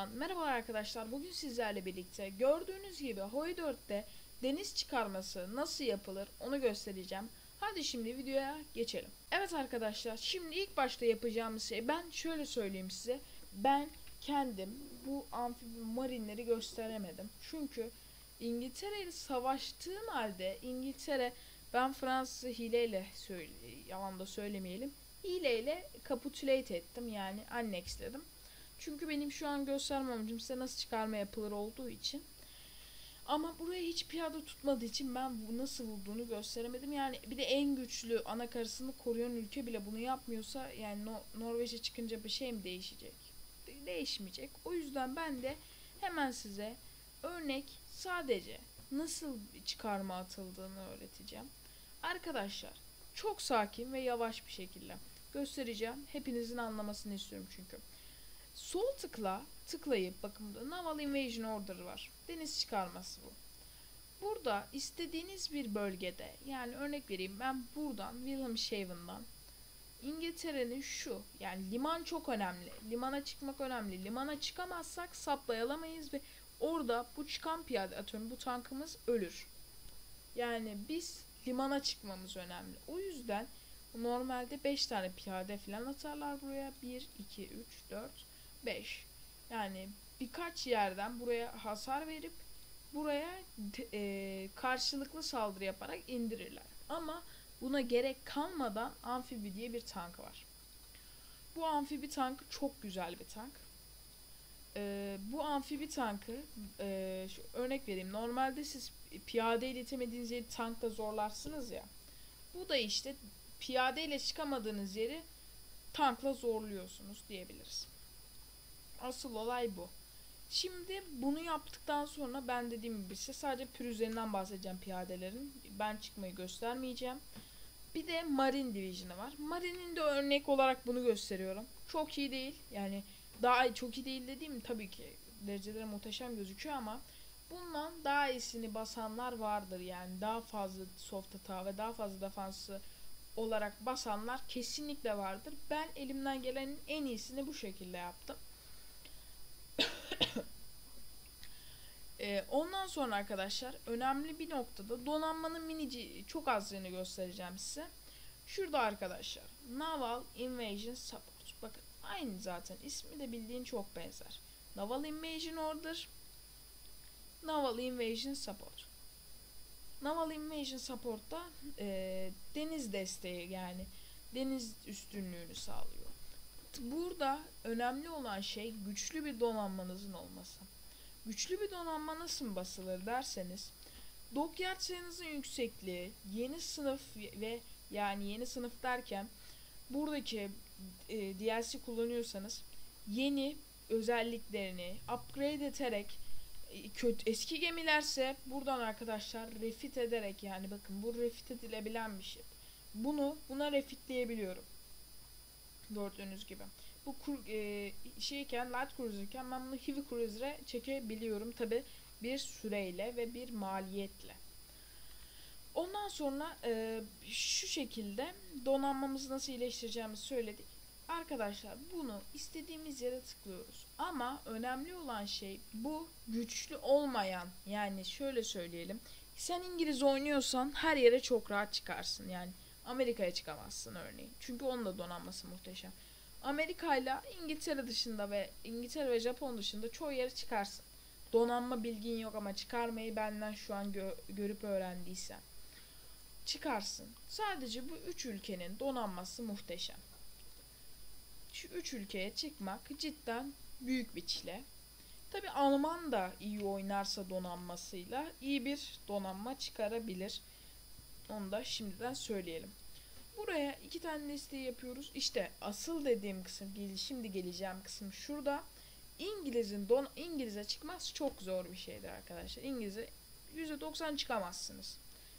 kanalından merhaba arkadaşlar. Bugün sizlerle birlikte gördüğünüz gibi Hoi 4'te deniz çıkarması nasıl yapılır onu göstereceğim. Hadi şimdi videoya geçelim. Evet arkadaşlar, şimdi ilk başta yapacağımız şey, ben şöyle söyleyeyim size. Ben kendim bu amfibi marinleri gösteremedim. Çünkü İngiltere ile savaştığım halde ben Fransız'ı hileyle yalan da söylemeyelim. Hileyle capitulate ettim, yani annexledim. Çünkü benim şu an göstermem amacım size nasıl çıkarma yapılır olduğu için. Ama buraya hiç piyade tutmadığı için ben bu nasıl vurduğunu gösteremedim. Yani bir de en güçlü anakarasını koruyan ülke bile bunu yapmıyorsa, yani Norveç'e çıkınca bir şey mi değişecek? Değişmeyecek. O yüzden ben de hemen size örnek sadece nasıl çıkarma atıldığını öğreteceğim. Arkadaşlar, çok sakin ve yavaş bir şekilde göstereceğim. Hepinizin anlamasını istiyorum çünkü. Sol tıklayıp bakın, burada Naval Invasion Order var. Deniz çıkarması bu. Burada istediğiniz bir bölgede, yani örnek vereyim, ben buradan Wilhelmshaven'dan İngiltere'nin yani liman çok önemli. Limana çıkmak önemli. Limana çıkamazsak saplayalamayız ve orada bu çıkan piyade, atıyorum bu tankımız ölür. Yani biz limana çıkmamız önemli. O yüzden normalde 5 tane piyade falan atarlar buraya. 1, 2, 3, 4, 5. Yani birkaç yerden buraya hasar verip buraya karşılıklı saldırı yaparak indirirler. Ama buna gerek kalmadan amfibi diye bir tank var. Bu amfibi tankı çok güzel bir tank. Bu amfibi tankı, örnek vereyim, normalde siz piyade iletemediğiniz yeri tankla zorlarsınız ya. Bu da işte piyade ile çıkamadığınız yeri tankla zorluyorsunuz diyebiliriz. Asıl olay bu. Şimdi bunu yaptıktan sonra ben dediğim gibi size sadece pürüzlerinden bahsedeceğim piyadelerin. Ben çıkmayı göstermeyeceğim. Bir de Marine Division'ı var. Marine'in de örnek olarak bunu gösteriyorum. Çok iyi değil. Yani daha çok iyi değil dediğim, tabii ki dereceleri muhteşem gözüküyor ama bundan daha iyisini basanlar vardır. Yani daha fazla soft attack ve daha fazla defansı olarak basanlar kesinlikle vardır. Ben elimden gelenin en iyisini bu şekilde yaptım. Ondan sonra arkadaşlar, önemli bir noktada donanmanın çok azlığını göstereceğim size. Şurada arkadaşlar, Naval Invasion Support. Bakın, aynı zaten ismi de bildiğin çok benzer. Naval Invasion Order, Naval Invasion Support. Naval Invasion Support'ta deniz desteği, yani deniz üstünlüğünü sağlıyor. Burada önemli olan şey güçlü bir donanmanızın olması. Güçlü bir donanma nasıl basılır derseniz, Dockyard sayınızın yüksekliği, yeni sınıf ve yani yeni sınıf derken buradaki DLC kullanıyorsanız yeni özelliklerini upgrade ederek, eski gemilerse buradan arkadaşlar refit ederek, yani bakın bu refit edilebilen bir şey. Buna refitleyebiliyorum. Gördüğünüz gibi. Bu light cruiser'ken ben bunu heavy cruiser'e çekebiliyorum. Tabi bir süreyle ve bir maliyetle. Ondan sonra şu şekilde donanmamızı nasıl iyileştireceğimizi söyledik. Arkadaşlar, bunu istediğimiz yere tıklıyoruz. Ama önemli olan şey, bu güçlü olmayan, yani şöyle söyleyelim. Sen İngiliz oynuyorsan her yere çok rahat çıkarsın. Yani Amerika'ya çıkamazsın örneğin. Çünkü onun da donanması muhteşem. Amerika ile İngiltere ve Japon dışında çoğu yere çıkarsın. Donanma bilgin yok ama çıkarmayı benden şu an görüp öğrendiysen çıkarsın. Sadece bu 3 ülkenin donanması muhteşem. Şu 3 ülkeye çıkmak cidden büyük bir çile. Tabi Alman da iyi oynarsa donanmasıyla iyi bir donanma çıkarabilir. Onu da şimdiden söyleyelim. Buraya 2 tane listeyi yapıyoruz. İşte asıl dediğim kısım, şimdi geleceğim kısım şurada. İngiliz'e çıkmaz çok zor bir şeydir arkadaşlar. İngiliz'e %90 çıkamazsınız.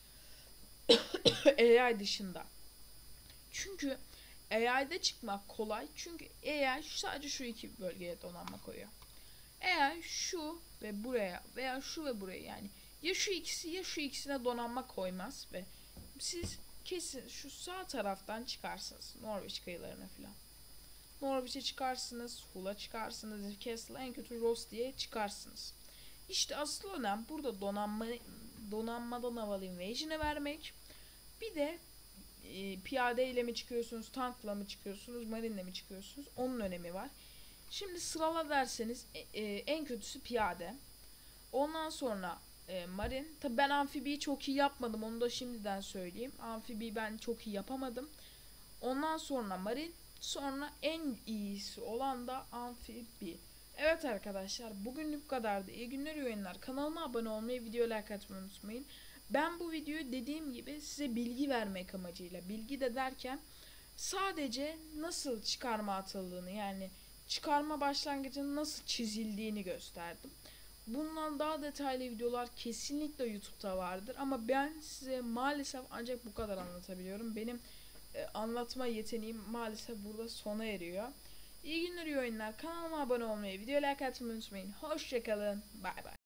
AI dışında. Çünkü AI'de çıkmak kolay. Çünkü AI sadece şu iki bölgeye donanma koyuyor. AI şu ve buraya veya şu ve buraya, yani ya şu ikisi ya şu ikisine donanma koymaz ve siz kesin şu sağ taraftan çıkarsınız. Norveç kıyılarına falan. Norwich'e çıkarsınız, Hull'a çıkarsınız, Newcastle'a, en kötü Ross diye çıkarsınız. İşte asıl önem burada donanmadan havalı invasion'e vermek. Bir de piyade ile mi çıkıyorsunuz, tankla mı çıkıyorsunuz, marinle mi çıkıyorsunuz? Onun önemi var. Şimdi sırala derseniz en kötüsü piyade. Ondan sonra marin. Tabi ben amfibiyi çok iyi yapmadım. Onu da şimdiden söyleyeyim. Amfibiyi ben çok iyi yapamadım. Ondan sonra marin. Sonra en iyisi olan da amfibi. Evet arkadaşlar, bugünlük bu kadardı. İyi günler, iyi oyunlar. Kanalıma abone olmayı, videoya like atmayı unutmayın. Ben bu videoyu dediğim gibi size bilgi vermek amacıyla, bilgi de derken sadece nasıl çıkarma atıldığını, yani çıkarma başlangıcının nasıl çizildiğini gösterdim. Bundan daha detaylı videolar kesinlikle YouTube'da vardır ama ben size maalesef ancak bu kadar anlatabiliyorum. Benim anlatma yeteneğim maalesef burada sona eriyor. İyi günler, iyi oyunlar. Kanalıma abone olmayı, videoya like atmayı unutmayın. Hoşçakalın. Bay bay.